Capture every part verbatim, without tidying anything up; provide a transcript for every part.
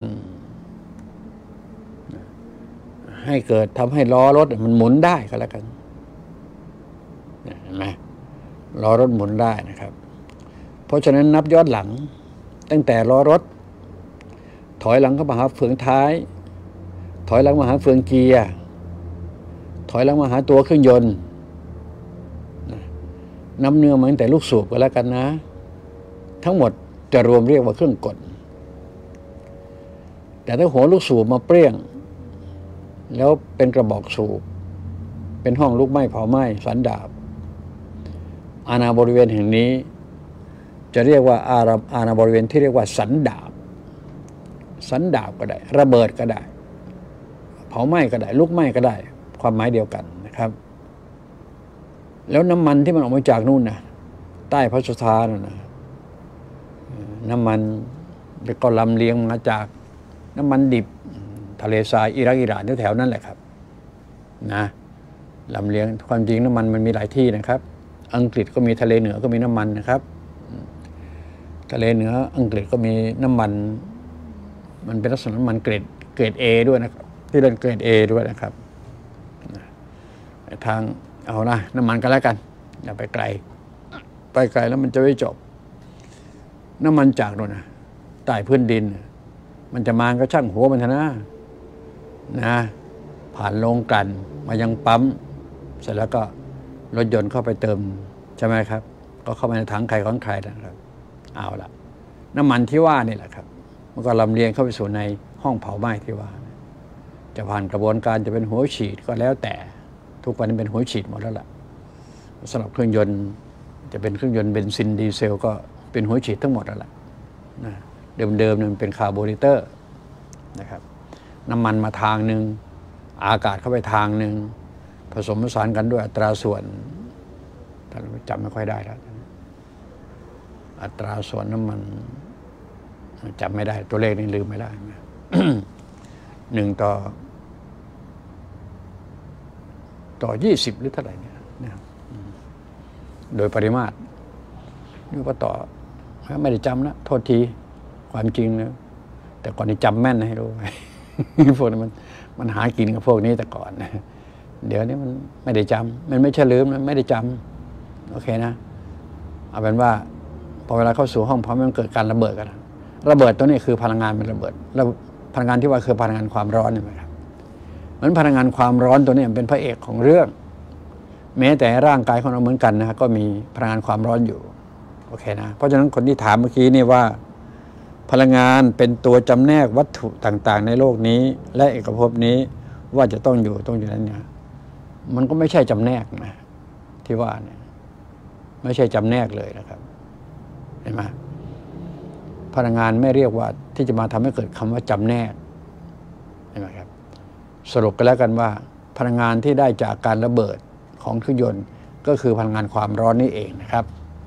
ให้เกิดทำให้ล้อรถมันหมุนได้ก็แล้วกันเห็นไหมล้อรถหมุนได้นะครับเพราะฉะนั้นนับย้อนหลังตั้งแต่ล้อรถถอยหลังเข้ามาหาเฟืองท้ายถอยหลังมาหาเฟืองเกียร์ถอยหลังมาหาตัวเครื่องยนต์นับเนื่องมาตั้งแต่ลูกสูบก็แล้วกันนะทั้งหมดจะรวมเรียกว่าเครื่องกลแต่ถ้าหัวลูกสูบมาเปรี้ยงแล้วเป็นกระบอกสูบเป็นห้องลุกไหม้เผาไหม้สันดาบอาณาบริเวณแห่งนี้จะเรียกว่าอาณาอาณาบริเวณที่เรียกว่าสันดาบสันดาบก็ได้ระเบิดก็ได้เผาไหม้ก็ได้ลุกไหม้ก็ได้ความหมายเดียวกันนะครับแล้วน้ำมันที่มันออกมาจากนู่นนะใต้พระสุธานั่นนะน้ำมันก็ลำเลียงมาจากน้ำมันดิบทะเลทรายอิรักอิหร่านแถวๆนั่นแหละครับนะลำเลียงความจริงน้ำมันมันมีหลายที่นะครับอังกฤษก็มีทะเลเหนือก็มีน้ำมันนะครับทะเลเหนืออังกฤษก็มีน้ำมันมันเป็นลักษณะน้ำมันเกรดเกรด A ด้วยนะครับที่เรียกเกรด A ด้วยนะครับทางเอานะน้ำมันก็แล้วกันอย่าไปไกลไปไกลแล้วมันจะไม่จบน้ำมันจากโน่นนะใต้พื้นดินมันจะมาก็ช่างหัวมันนะนะผ่านโรงกลั่นมายังปั๊มเสร็จแล้วก็รถยนต์เข้าไปเติมใช่ไหมครับก็เข้าไปในถังใครของใครนะครับเอาละน้ำมันที่ว่านี่แหละครับมันก็ลำเลียงเข้าไปสู่ในห้องเผาไหม้ที่ว่าจะผ่านกระบวนการจะเป็นหัวฉีดก็แล้วแต่ทุกวันนี้เป็นหัวฉีดหมดแล้วล่ะสำหรับเครื่องยนต์จะเป็นเครื่องยนต์เบนซินดีเซลก็เป็นหัวฉีดทั้งหมดแล้วล่ะนะเดิมๆมันเป็นคาร์โบเรเตอร์นะครับน้ำมันมาทางหนึ่งอากาศเข้าไปทางหนึ่งผสมผสานกันด้วยอัตราส่วนท่านจำไม่ค่อยได้แล้วอัตราส่วนน้ำมันจำไม่ได้ตัวเลขนี้ลืมไม่ได้ หนึ่งต่อต่อยี่สิบหรือเท่าไหร่เนี่ยโดยปริมาตรนี่ก็ต่อไม่ได้จำนะโทษทีความจริงนะแต่ก่อนนี่จำแม่นให้รู้ไว้ พวกนี้มันมันหากินกับพวกนี้แต่ก่อนนะเดี๋ยวนี้มันไม่ได้จำมันไม่ใช่ลืมมันไม่ได้จำโอเคนะเอาเป็นว่าพอเวลาเข้าสู่ห้องพร้อมมันเกิดการระเบิดกันระเบิดตัวนี้คือพลังงานมันระเบิดแล้วพลังงานที่ว่าคือพลังงานความร้อนนี่ไหมครับเหมือนพลังงานความร้อนตัวนี้เป็นพระเอกของเรื่องแม้แต่ร่างกายของเราเหมือนกันนะก็มีพลังงานความร้อนอยู่โอเคนะเพราะฉะนั้นคนที่ถามเมื่อกี้นี่ว่าพลังงานเป็นตัวจำแนกวัตถุต่างๆในโลกนี้และเอกภพนี้ว่าจะต้องอยู่ต้องอยู่นั้นเนี่ยมันก็ไม่ใช่จำแนกนะที่ว่าเนี่ยไม่ใช่จำแนกเลยนะครับเห็นไหมพลังงานไม่เรียกว่าที่จะมาทำให้เกิดคำว่าจำแนกเห็นไหมครับสรุปกันแล้วกันว่าพลังงานที่ได้จากการระเบิดของเครื่องยนต์ก็คือพลังงานความร้อนนี่เองนะครับ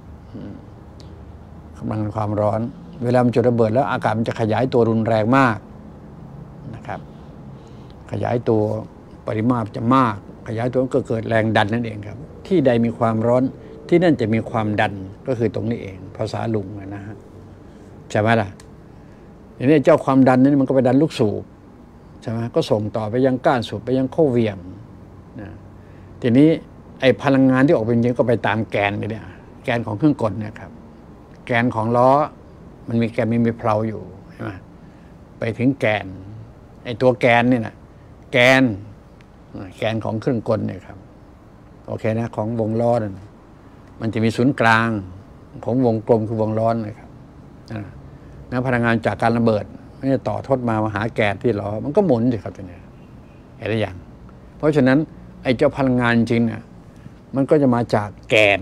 พลังงานความร้อนเวลามันจุดระเบิดแล้วอากาศมันจะขยายตัวรุนแรงมากนะครับขยายตัวปริมาตรจะมากขยายตัวก็เกิดแรงดันนั่นเองครับที่ใดมีความร้อนที่นั่นจะมีความดันก็คือตรงนี้เองภาษาลุงนะฮะใช่ไหมล่ะทีนี้เจ้าความดันนี่มันก็ไปดันลูกสูบใช่ไหมก็ส่งต่อไปยังก้านสูบไปยังโค้เหวี่ยงนะทีนี้ไอ้พลังงานที่ออกเป็นจริงก็ไปตามแกนไปเนี่ยแกนของเครื่องกลเนี่ยครับแกนของล้อมันมีแกนมีมีเพลาอยู่ใช่ไหมไปถึงแกนไอ้ตัวแกนนี่นะแกนแกนของเครื่องกลเนี่ยครับโอเคนะของวงล้อนั่นมันจะมีศูนย์กลางของวงกลมคือวงล้อนะครับนะพลังงานจากการระเบิดไม่ได้ต่อทดมามาหาแกนที่ล้อมันก็หมุนสิครับตัวนี้เห็นหรือยังเพราะฉะนั้นไอ้เจ้าพลังงานจริงเนี่ยมันก็จะมาจากแกน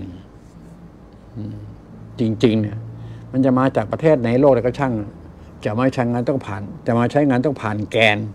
จริงๆเนี่ยมันจะมาจากประเทศไหนโลกอะไรก็ช่างจะมาใช้งานต้องผ่านจะมาใช้งานต้องผ่านแกน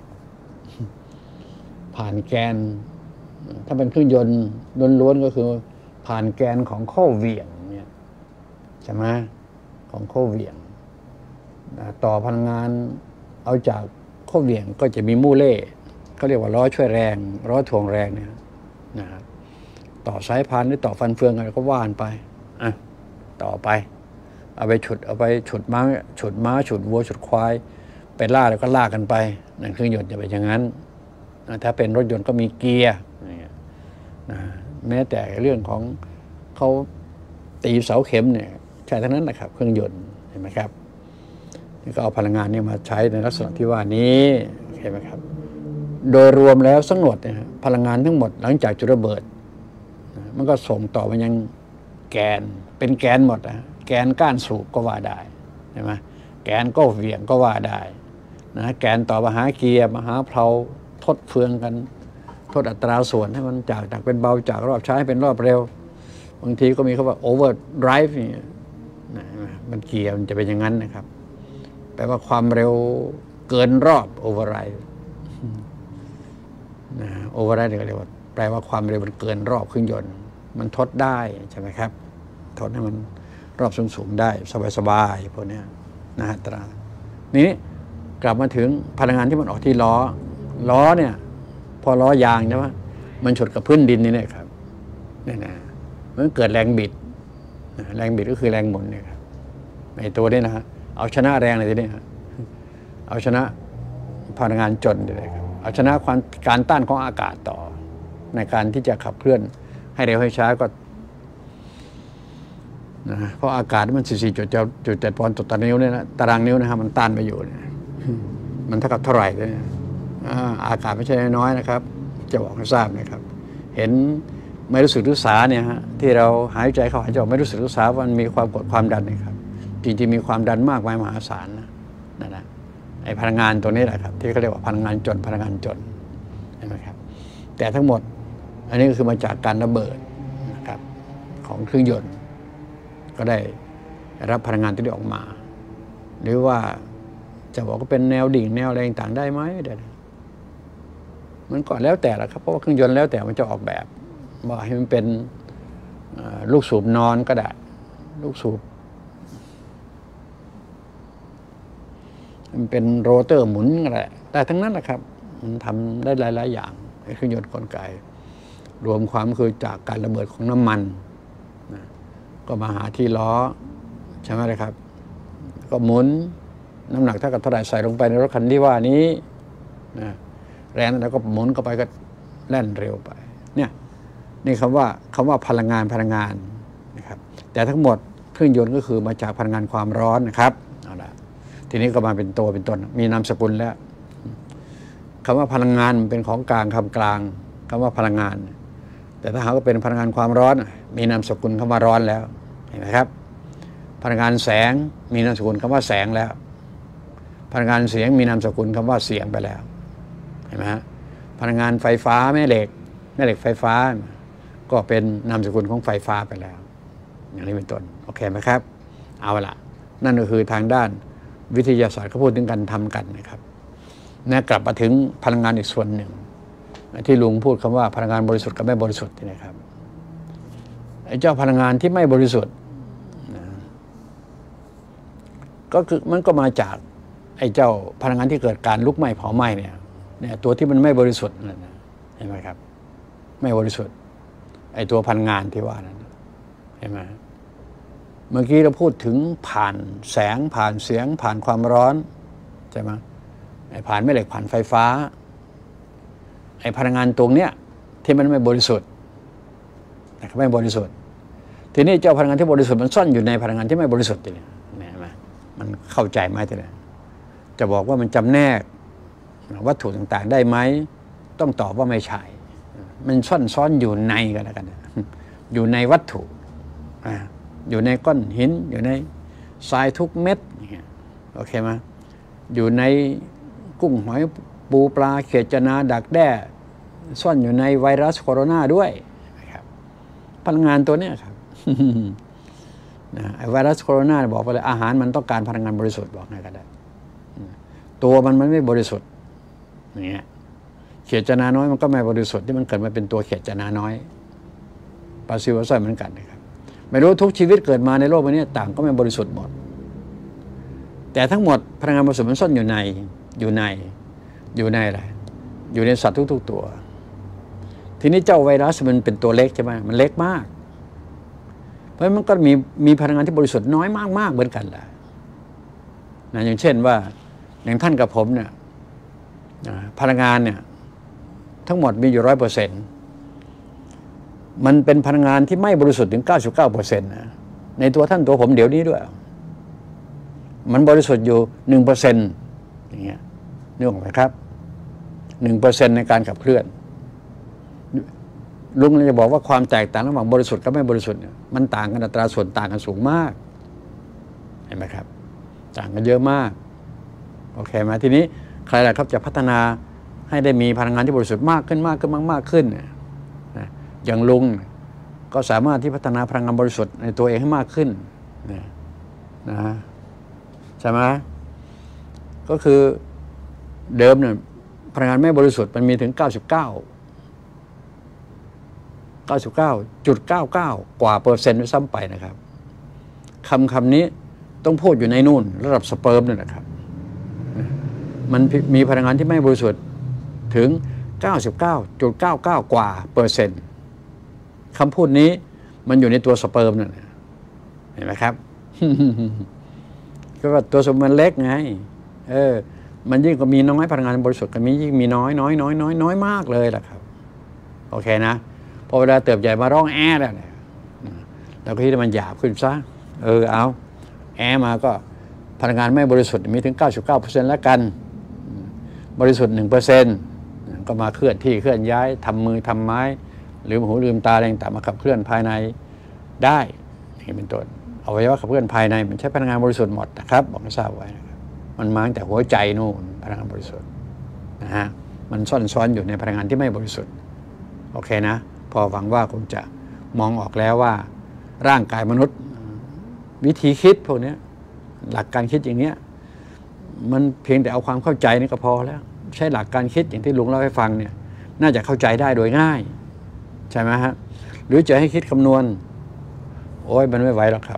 ผ่านแกนถ้าเป็นเครื่องยนต์ล้วนๆก็คือผ่านแกนของโค้เหวี่ยงเนี่ยใช่ไหมของโค้เหวี่ยงต่อพลังงานเอาจากโค้เหวี่ยงก็จะมีมูเล่เขาเรียกว่าล้อช่วยแรงล้อถ่วงแรงเนี่ยนะครับต่อสายพานหรือต่อฟันเฟืองอะไรก็ว่านไปอ่ะต่อไปเอาไปฉุดเอาไปฉุดม้าฉุดม้าฉุดวัวฉุดควายไปล่าแล้วก็ล่ากันไปนั่นเครื่องยนต์จะเป็นอย่างนั้นถ้าเป็นรถยนต์ก็มีเกียร์นะแม้แต่เรื่องของเขาตีเสาเข็มเนี่ยใช่ทั้งนั้นนะครับเครื่องยนต์เห็นไหมครับนี่ก็เอาพลังงานนี้มาใช้ในลักษณะที่ว่านี้เห็นไหมครับโดยรวมแล้วทั้งหมดเนี่ยพลังงานทั้งหมดหลังจากจุดระเบิดมันก็ส่งต่อไปยังแกนเป็นแกนหมดนะแกนก้านสูบก็ว่าได้ใช่ไหมแกนก็เหวี่ยงก็ว่าได้นะแกนต่อมาหาเกียร์มาหาเพลาทดเฟืองกันทดอัตราส่วนให้มันจากจากเป็นเบาจากรอบช้าให้เป็นรอบเร็วบางทีก็มีคำว่า overdrive นี่นะมันเกียร์มันจะเป็นอย่างนั้นนะครับแปลว่าความเร็วเกินรอบ overdrive นะ overdrive เรียกว่าแปลว่าความเร็วมันเกินรอบเครื่องยนต์มันทดได้ใช่ไหมครับทดให้มันรอบสูงๆได้สบายๆพวกนี้นะฮะตรานี้กลับมาถึงพลังงานที่มันออกที่ล้อล้อเนี่ยพอล้อยางใช่ไหมมันฉดกับพื้นดินนี่เนี่ยครับนี่นะมันเกิดแรงบิดแรงบิดก็คือแรงหมุนเนี่ยครับในตัวนี้นะฮะเอาชนะแรงอะไรทีนี้ฮะเอาชนะพลังงานจนเลยครับเอาชนะความการต้านของอากาศต่อในการที่จะขับเคลื่อนให้เร็วให้ช้าก็นะเพราะอากาศมันสี่สี่จุดจุดเจ็ดปอนด์ต่อตารางนิ้วเนี่ยนะตารางนิ้วนะฮะมันต้านไปอยู่เนี่ยมันเท่ากับเท่าไหร่เลยอากาศไม่ใช่น้อยนะครับจะบอกให้ทราบนะครับเห็นไม่รู้สึกรู้สาเนี่ยฮะที่เราหายใจเข้าหายใจออกไม่รู้สึกรู้สาว่ามันมีความกดความดันนะครับจริงๆมีความดันมากมายมหาศาลนะนั่นนะไอ้พลังงานตัวนี้แหละครับที่เขาเรียกว่าพลังงานจนพลังงานจนใช่ไหมครับแต่ทั้งหมดอันนี้ก็คือมาจากการระเบิดนะครับของเครื่องยนต์ก็ได้รับพลังงานที่ได้ออกมาหรือว่าจะบอกว่าเป็นแนวดิ่งแนวอะไรต่างๆได้ไหมเดี๋ยวมันก็แล้วแต่ละครับเพราะว่าเครื่องยนต์แล้วแต่มันจะออกแบบว่าให้มันเป็นลูกสูบนอนก็ได้ลูกสูบมันเป็นโรเตอร์หมุนก็ได้แต่ทั้งนั้นแหละครับมันทำได้หลายๆอย่างเครื่องยนต์กลไกรวมความคือจากการระเบิดของน้ำมันนะก็มาหาที่ล้อใช่ไหมเลยครับก็หมุนน้ำหนักเท่ากับเท่าไหร่ใส่ลงไปในรถคันที่ว่านี้นะแรงแล้วก็หมุนเข้าไปก็แล่นเร็วไปเนี่ยนี่คำว่าคำว่าพลังงานพลังงานนะครับแต่ทั้งหมดเครื่องยนต์ก็คือมาจากพลังงานความร้อนนะครับเอาละทีนี้ก็มาเป็นตัวเป็นตนมีนามสกุลแล้วคำว่าพลังงานเป็นของกลางคำกลางคำว่าพลังงานแต่ถ้าหากว่าเป็นพลังงานความร้อนมีนามสกุลคำว่าร้อนแล้วเห็นไหมครับพลังงานแสงมีนามสกุลคำว่าแสงแล้วพลังงานเสียงมีนามสกุลคำว่าเสียงไปแล้วเห็นไหมฮะพลังงานไฟฟ้าแม่เหล็กแม่เหล็กไฟฟ้าก็เป็นนามสกุลของไฟฟ้าไปแล้วอย่างนี้เป็นต้นโอเคไหมครับเอาละนั่นก็คือทางด้านวิทยาศาสตร์เขาพูดถึงการทำกันนะครับนะกลับมาถึงพลังงานอีกส่วนหนึ่งที่ลุงพูดคำว่าพลังงานบริสุทธิ์กับไม่บริสุทธิ์นี่นะครับไอ้เจ้าพลังงานที่ไม่บริสุทธิ์นะก็คือมันก็มาจากไอ้เจ้าพลังงานที่เกิดการลุกไหม้เผาไหม้เนี่ยเนี่ยตัวที่มันไม่บริสุทธิ์นั่นนะเห็นไหมครับไม่บริสุทธิ์ไอ้ตัวพลังงานที่ว่านั้นเห็นไหมเมื่อกี้เราพูดถึงผ่านแสงผ่านเสียงผ่านความร้อนใช่ไหมไอ้ผ่านแม่เหล็กผ่านไฟฟ้าไอ้พลังงานตรงเนี้ยที่มันไม่บริสุทธิ์นะครับไม่บริสุทธิ์ทีนี้เจ้าพลังงานที่บริสุทธิ์มันซ่อนอยู่ในพลังงานที่ไม่บริสุทธิ์นี่เห็นไหมมันเข้าใจไหมทีนี้จะบอกว่ามันจำแนกวัตถุต่างๆได้ไหมต้องตอบว่าไม่ใช่มันซ่อนซ้อนอยู่ในกันแล้วกันอยู่ในวัตถุอยู่ในก้อนหินอยู่ในทรายทุกเม็ดโอเคไหมอยู่ในกุ้งหอยปูปลาเขียดจนาดักแด้ซ่อนอยู่ในไวรัสโคโรนาด้วยนะครับพลังงานตัวนี้ครับ นะไวรัสโคโรนาบอกไปเลยอาหารมันต้องการพลังงานบริสุทธิ์บอกไงก็ได้ตัวมันมันไม่บริสุทธิ์อย่างเงี้ยเขียดจนาน้อยมันก็ไม่บริสุทธิ์ที่มันเกิดมาเป็นตัวเขียดจนาน้อยปลาซิวปลาสร้อยเหมือนกันนะครับไม่รู้ทุกชีวิตเกิดมาในโลกนี้ต่างก็ไม่บริสุทธิ์หมดแต่ทั้งหมดพลังงานบริสุทธิ์มันซ่อนอยู่ในอยู่ในอยู่ในอะไรอยู่ในสัตว์ทุกๆตัวทีนี้เจ้าไวรัสมันเป็นตัวเล็กใช่ไหมมันเล็กมากเพราะมันก็มีมีพลังงานที่บริสุทธิ์น้อยมากๆเหมือนกันแหละนะอย่างเช่นว่าอย่างท่านกับผมเนี่ยพลังงานเนี่ยทั้งหมดมีอยู่ร้อยเปอร์เซ็นต์มันเป็นพลังงานที่ไม่บริสุทธิ์ถึงเก้าสิบเก้าเปอร์เซ็นต์นะในตัวท่านตัวผมเดี๋ยวนี้ด้วยมันบริสุทธิ์อยู่หนึ่งเปอร์เซ็นต์อย่างเงี้ยนึกออกไหมครับหนึ่งเปอร์เซ็นต์ในการขับเคลื่อนลุงจะบอกว่าความแตกต่างระหว่างบริสุทธิ์กับไม่บริสุทธิ์เนี่ยมันต่างกันอัตราส่วนต่างกันสูงมากเห็นไหมครับต่างกันเยอะมากโอเคไหมทีนี้ใครล่ะครับจะพัฒนาให้ได้มีพลังงานที่บริสุทธิ์มากขึ้นมากขึ้นมากขึ้นนะอย่างลุงก็สามารถที่พัฒนาพลังงานบริสุทธิ์ในตัวเองให้มากขึ้นนะนะใช่ไหมก็คือเดิมเนี่ยพลังงานไม่บริสุทธิ์มันมีถึงเก้าสิบเก้า เก้าสิบเก้าจุดเก้าเก้า กว่าเปอร์เซ็นต์ด้วยซ้ำไปนะครับคำคำนี้ต้องพูดอยู่ในนู่นระดับสเปิร์มนี่แหละครับมันมีพลังงานที่ไม่บริสุทธิ์ถึง เก้าสิบเก้าจุดเก้าเก้า กว่าเปอร์เซ็นต์คำพูดนี้มันอยู่ในตัวสเปิร์มนั่นเห็นไหมครับ ก็ว่าตัวสเปิร์มมันเล็กไงเออมันยิ่งก็มีน้อยพลังงานบริสุทธิ์ก็มียิ่งมีน้อยน้อยน้อยน้อยน้อยมากเลยล่ะครับโอเคนะพอเวลาเติบใหญ่มาร้องแอร์แล้วเนี่ยเราก็คิดว่ามันหยาบขึ้นซะเออเอาแอร์มาก็พลังงานไม่บริสุทธิ์มีถึง เก้าสิบเก้าเปอร์เซ็นต์ แล้วกันบริสุทธิ์ หนึ่งเปอร์เซ็นต์ ก็มาเคลื่อนที่เคลื่อนย้ายทำมือทำไม้ลืมหูลืมตาอะไรต่างๆมาขับเคลื่อนภายในได้นี่เป็นต้นอวัยวะขับเคลื่อนภายในมันใช้พลังงานบริสุทธิ์หมดนะครับบอกให้ทราบไว้นะครับมันมาตั้งแต่หัวใจนู่นพลังงานบริสุทธิ์นะฮะมันซ่อนซ้อนอยู่ในพลังงานที่ไม่บริสุทธิ์โอเคนะพอหวังว่าคงจะมองออกแล้วว่าร่างกายมนุษย์วิธีคิดพวกนี้หลักการคิดอย่างเนี้ยมันเพียงแต่เอาความเข้าใจนี่ก็พอแล้วใช้หลักการคิดอย่างที่ลุงเล่าให้ฟังเนี่ยน่าจะเข้าใจได้โดยง่ายใช่ไหมฮะหรือจะให้คิดคำนวณโอ้ยมันไม่ไหวหรอกครับ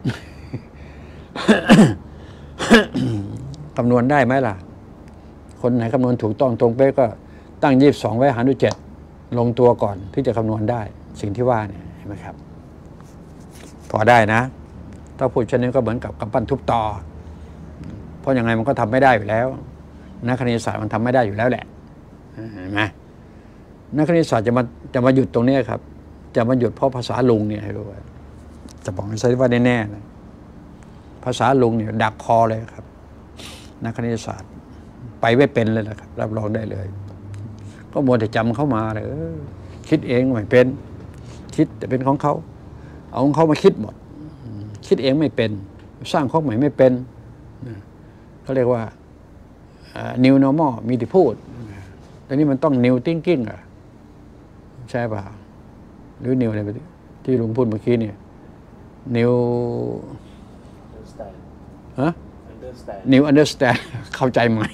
คำนวณได้ไหมล่ะคนไหนคำนวณถูกต้องตรงเป๊ะก็ตั้งยี่สิบสองไว้หารด้วยเจ็ดลงตัวก่อนที่จะคำนวณได้สิ่งที่ว่าเนี่ยเห็นไหมครับพอได้นะถ้าพูดเช่นนี้ก็เหมือนกับกำปั้นทุบต่อเพราะยังไงมันก็ทำไม่ได้อยู่แล้วนักคณิตศาสตร์มันทำไม่ได้อยู่แล้วแหละเห็นไหมนักคณิตศาสตร์จะมาจะมาหยุดตรงนี้ครับจะมาหยุดเพราะภาษาลุงเนี่ยให้รู้ว่าจะบอกให้ใช้ว่าแน่ๆนะภาษาลุงเนี่ยดักคอเลยครับนักคณิตศาสตร์ไปไม่เป็นเลยนะครับรับรองได้เลยก็มัวแต่จำเข้ามาเลยคิดเองไม่เป็นคิดแต่เป็นของเขาเอาของเขามาคิดหมดคิดเองไม่เป็นสร้างข้อใหม่ไม่เป็นเขาเรียกว่า new normal มีที่พูดแต่นี่มันต้อง new thinking อ่ะใช่ป่ะหรือ new อะไรที่ลุงพูดเมื่อกี้เนี่ย new ฮะ new understand เข้าใจใหม่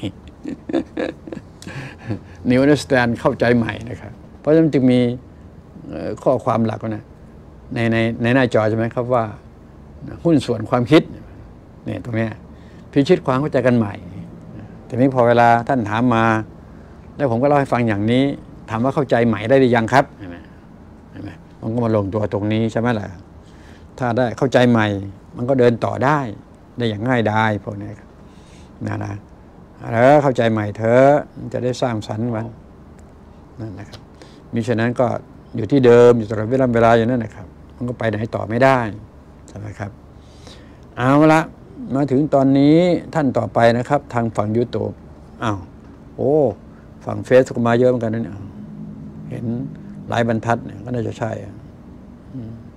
new understand เข้าใจใหม่นะครับเพราะฉะนั้นจึงมีข้อความหลักนะในในในหน้าจอใช่ไหมครับว่าหุ้นส่วนความคิดเนี่ยตรงนี้พิชิตความเข้าใจกันใหม่แต่นี้พอเวลาท่านถามมาแล้วผมก็เล่าให้ฟังอย่างนี้ถามว่าเข้าใจใหม่ได้หรือยังครับเห็นไหมเห็นไหมมันก็มาลงตัวตรงนี้ใช่ไหมล่ะถ้าได้เข้าใจใหม่มันก็เดินต่อได้ได้อย่างง่ายดายพวกนี้ครับนะนะแล้วเข้าใจใหม่เธอจะได้สร้างสรรค์มันนั่นนะครับมิฉะนั้นก็อยู่ที่เดิมอยู่ตลอดเวลาเวลาอย่างนั้นนะครับมันก็ไปไหนต่อไม่ได้ใช่ไหมครับเอาละมาถึงตอนนี้ท่านต่อไปนะครับทางฝั่ง YouTube อ้าวโอ้ฝั่งเฟซก็มาเยอะเหมือนกันนะเนี่ยเห็นหลายบรรทัดเนี่ยก็น่าจะใช่